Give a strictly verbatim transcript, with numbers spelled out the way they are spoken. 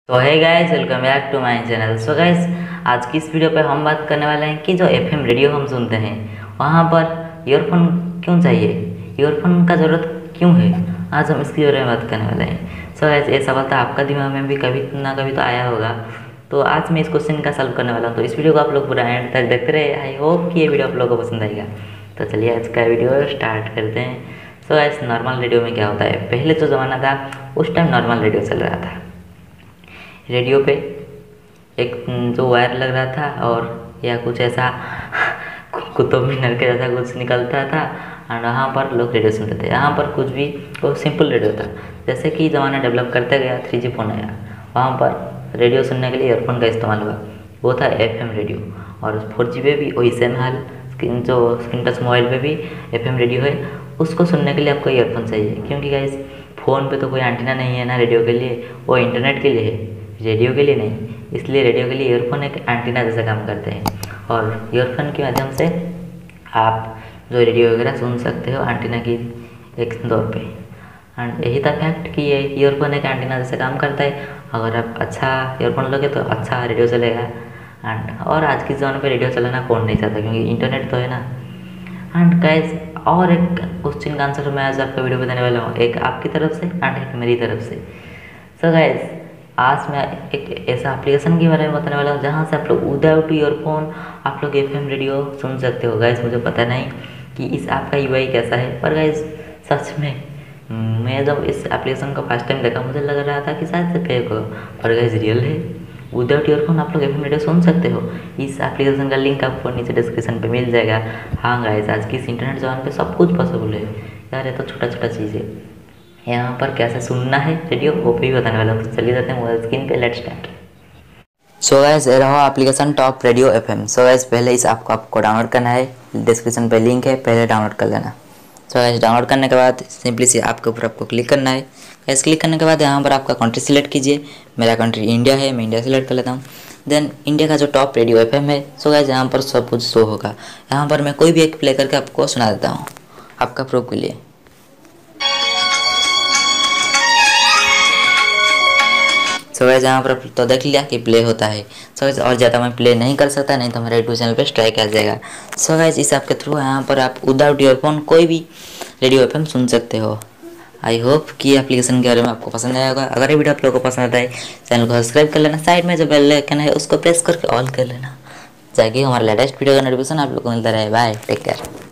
तो है guys, welcome back to my channel. So guys, आज की इस वीडियो पे हम बात करने वाले हैं कि जो एफएम रेडियो हम सुनते हैं वहाँ पर ईयरफोन क्यों चाहिए, ईयरफोन का ज़रूरत क्यों है। आज हम इसके बारे में बात करने वाले हैं। सो गाइस, ये सवाल तो आपका दिमाग में भी कभी ना कभी तो आया होगा, तो आज मैं इस क्वेश्चन का सॉल्व करने वाला हूँ। तो इस वीडियो को आप लोग पूरा एंड तक देखते रहे। आई होप कि ये वीडियो आप लोगों को पसंद आएगा। तो चलिए आज का वीडियो स्टार्ट करते हैं। सो गाइस, नॉर्मल रेडियो में क्या होता है, पहले जो ज़माना था उस टाइम नॉर्मल रेडियो चल रहा था। रेडियो पे एक जो वायर लग रहा था और या कुछ ऐसा कुतुब मीनार के जैसा कुछ निकलता था और वहाँ पर लोग रेडियो सुनते थे। यहाँ पर कुछ भी वो सिंपल रेडियो था। जैसे कि ज़माना डेवलप करते गया, थ्री जी फोन आया, वहाँ पर रेडियो सुनने के लिए ईयरफोन का इस्तेमाल हुआ। वो था एफएम रेडियो। और फोर जी पे भी वही सेम हाल, जो स्क्रीन टच मोबाइल पे भी एफएम रेडियो है, उसको सुनने के लिए आपको ईयरफोन चाहिए। क्योंकि गाइस, फ़ोन पे तो कोई एंटीना नहीं है ना रेडियो के लिए, वो इंटरनेट के लिए है, रेडियो के लिए नहीं। इसलिए रेडियो के लिए ईयरफोन एक एंटीना जैसा काम करते हैं और ईयरफोन के माध्यम से आप जो रेडियो वगैरह सुन सकते हो एंटीना की एक तौर पे। एंड यही था फैक्ट कि ये ईयरफोन एक एंटीना जैसा काम करता है। अगर आप अच्छा ईयरफोन लोगे तो अच्छा रेडियो चलेगा। एंड और आज के ज़माने पे रेडियो चलाना कौन नहीं चाहता, क्योंकि इंटरनेट तो है ना। एंड गाइस, और एक क्वेश्चन का आंसर मैं आज आपका वीडियो बताने वाला हूँ, एक आपकी तरफ से एंड एक मेरी तरफ से। सो गाइस, आज मैं एक ऐसा एप्लीकेशन के बारे में बताने वाला हूँ जहाँ से आप लोग विदाउट ईयरफोन आप लोग एफएम रेडियो सुन सकते हो। गाइस, मुझे पता नहीं कि इस ऐप का यूआई कैसा है, पर गाइस सच में मैं जब इस एप्लीकेशन को फर्स्ट टाइम देखा मुझे लग रहा था कि शायद से फेक हो, पर गाइस रियल है। विदाउट ईयरफोन आप लोग एफएम रेडियो सुन सकते हो। इस एप्लीकेशन का लिंक आपको नीचे डिस्क्रिप्शन पे मिल जाएगा। हाँ गाइस, आज की इस इंटरनेट ज़माने पे सब कुछ पॉसिबल है यार, ये तो छोटा छोटा चीज़ है। यहाँ पर कैसे सुनना है रेडियो वो भी बताने वाला हूँ। तो चलिए जाते हैं मोबाइल स्क्रीन पे, लेट्स स्टार्ट। सो गाइस, ये रहा application top radio FM. So guys, पहले इस ऐप को आपको डाउनलोड करना है, डिस्क्रिप्शन पे लिंक है, पहले डाउनलोड कर लेना। सो गाइस, डाउनलोड करने के बाद सिंपली से ऐप के ऊपर आपको क्लिक करना है। गाइस, क्लिक करने के बाद यहाँ पर आपका कंट्री सिलेक्ट कीजिए। मेरा कंट्री इंडिया है, मैं इंडिया सिलेक्ट कर लेता हूँ। देन इंडिया का जो टॉप रेडियो एफएम है, सो गाइस यहाँ पर सब कुछ शो होगा। यहाँ पर मैं कोई भी एक प्ले करके आपको सुना देता हूँ आपका प्रूफ के लिए। सो गाइस, यहाँ पर तो देख लिया कि प्ले होता है। सो गाइस, और ज़्यादा मैं प्ले नहीं कर सकता, नहीं तो मेरे यूट्यूब चैनल पे स्ट्राइक आ जाएगा। सो गाइस, इस ऐप के थ्रू यहाँ पर आप विदाउट ईयरफोन कोई भी रेडियो एफएम सुन सकते हो। आई होप कि एप्लीकेशन के बारे में आपको पसंद आया होगा। अगर ये वीडियो आप लोगों को पसंद आता है, चैनल को सब्सक्राइब कर लेना, साइड में जो बेल आइकन है उसको प्रेस करके ऑल कर लेना, ताकि हमारा लेटेस्ट वीडियो का नोटिफिकेशन आप लोगों को मिलता रहे। Bye, take care.